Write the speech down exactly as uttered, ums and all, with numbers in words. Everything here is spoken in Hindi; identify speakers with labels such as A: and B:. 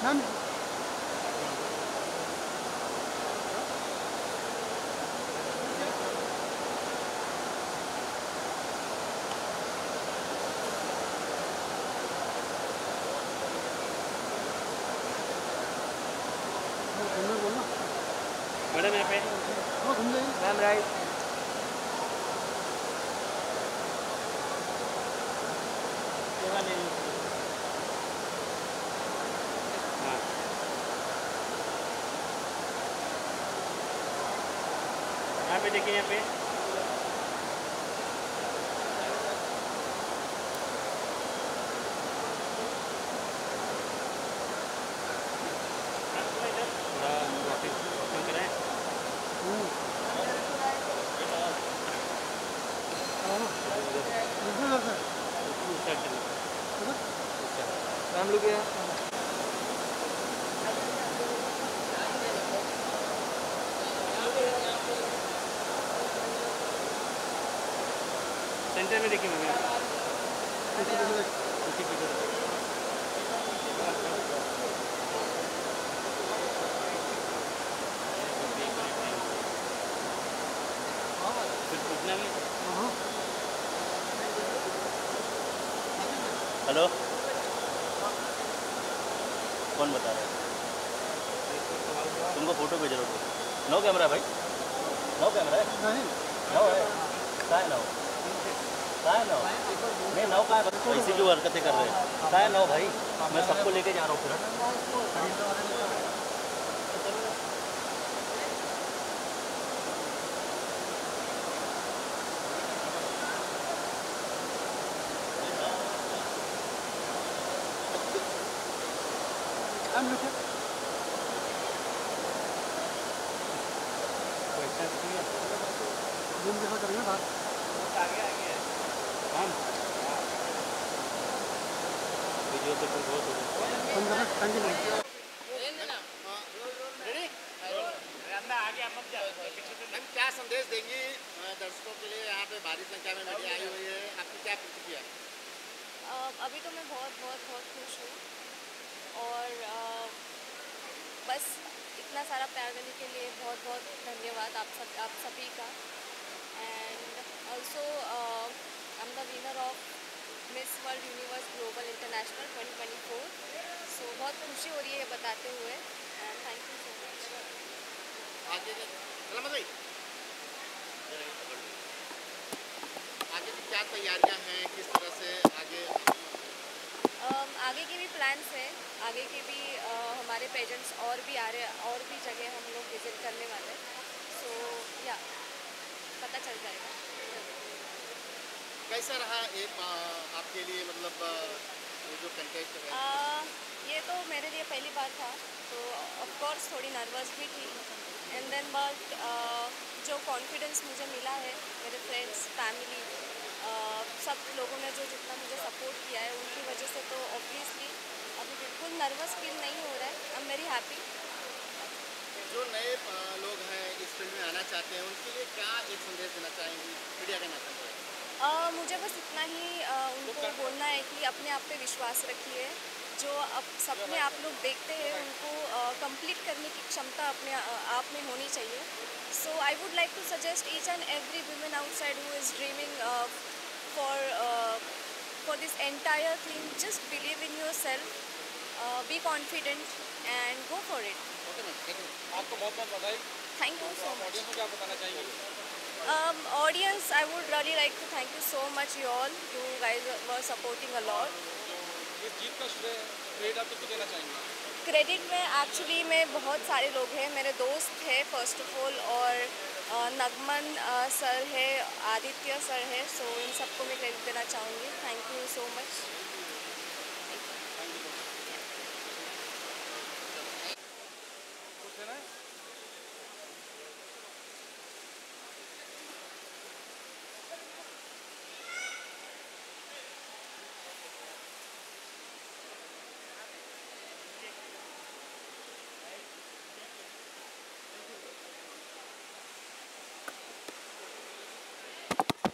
A: मैम बोलना
B: मैडम यहाँ पे
A: हाँ घूम जाइए
B: मैम राइट। हाँ यहाँ पे देखिए, यहाँ पे थोड़ा वॉकिंग वॉकिंग करें।
A: मैम लोग
B: सेंटर में देखिए मैम, उसी की तरफ। फिर पूछना में हेलो कौन बता रहा है तुमको? फोटो भेज रहा हूँ। नो कैमरा भाई, नो कैमरा है,
A: नहीं
B: नो है, का है नो, का है नो, नहीं नो का है। ऐसी जो हरकतें कर रहे हैं, का है नो भाई, मैं सबको लेके जा रहा हूँ फिर।
A: मैम लोग रूम जैसा करेंगे बात
B: आगे आगे हम वीडियो तो फिर बहुत हो गया।
A: बंद करना टाइम के लिए
C: मैम क्या संदेश देंगी दर्शकों के लिए? यहाँ पे भारी संख्या में मीडिया आई हुई है, आपकी क्या प्रतिक्रिया?
D: अ, अभी तो मैं बहुत बहुत बहुत खुश हूँ और अ, बस इतना सारा प्यार देने के लिए बहुत बहुत धन्यवाद आप सब आप सभी का। And also I am the winner of Miss World Universe Global International twenty twenty four. So बहुत खुशी हो रही है ये बताते हुए and thank you so much.
C: आगे सलामत भाई, आगे की क्या तैयारियां हैं, किस तरह से आगे?
D: um, आगे के भी प्लान्स हैं, आगे के भी uh, हमारे पेजेंट्स और भी आ रहे और भी जगह हम लोग विजिट करने वाले हैं। सो या पता चल जाएगा।
C: कैसा रहा एक आपके लिए, मतलब ये जो कंटेस्ट है?
D: uh, ये तो मेरे लिए पहली बार था, तो ऑफ कोर्स थोड़ी नर्वस भी थी एंड देन बट जो कॉन्फिडेंस मुझे मिला है मेरे फ्रेंड्स फैमिली सब लोगों ने जो जितना मुझे सपोर्ट किया है उनकी वजह से तो ऑब्वियसली अभी बिल्कुल नर्वस फील नहीं हो रहा है। I am very happy.
C: जो नए लोग हैं इस फील्ड में आना चाहते हैं उनके लिए क्या एक संदेश देना चाहेंगी मीडिया के माध्यम से?
D: uh, मुझे बस इतना ही uh, उनको बोलना है कि अपने आप पे विश्वास रखिए। जो अब सपने आप लोग देखते हैं उनको कंप्लीट uh, करने की क्षमता अपने uh, आप में होनी चाहिए। So I would like to suggest each and every women outside who is dreaming for for this entire thing, just believe in your self, be confident and go for it.
C: Okay ma'am, thank you.
A: आपको बहुत बहुत बधाई।
D: Thank you so much.
A: Audience को क्या बताना चाहेंगे?
D: Um, audience, I would really like to thank you so much, you all. You guys were supporting a lot.
A: इस जीत का श्रेय क्रेडिट आप किसको देना चाहेंगे?
D: क्रेडिट में एक्चुअली में बहुत सारे लोग हैं, मेरे दोस्त हैं फर्स्ट ऑफ ऑल, और uh, नगमन uh, सर है, आदित्य सर है, सो इन सबको मैं क्रेडिट देना चाहूँगी। Thank you so much.